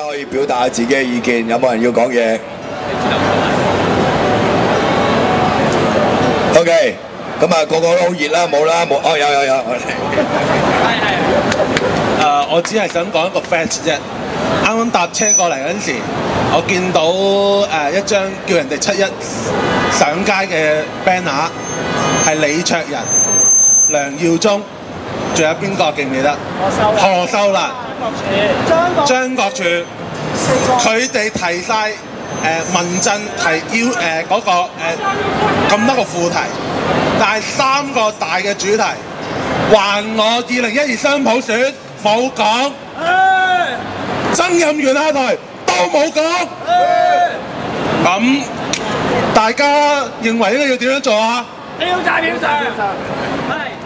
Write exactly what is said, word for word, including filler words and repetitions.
可以表達下自己嘅意見，有冇人要講嘢 ？OK， 咁啊個個都好熱啦，冇啦，冇哦有有有， 係係。誒，我只係想講一個 fact 啫。啱啱搭車過嚟嗰陣時，我見到誒一張叫人哋七一上街嘅 banner， 係李卓人、梁耀忠，仲有邊個記唔記得？何秀蘭、張國柱，佢哋提晒誒民陣提要誒嗰個誒咁多個副題，但係三個大嘅主題，還我二零一二雙普選冇講，曾蔭權下台都冇講，咁大家認為呢個要點樣做啊？ 票債票債，係。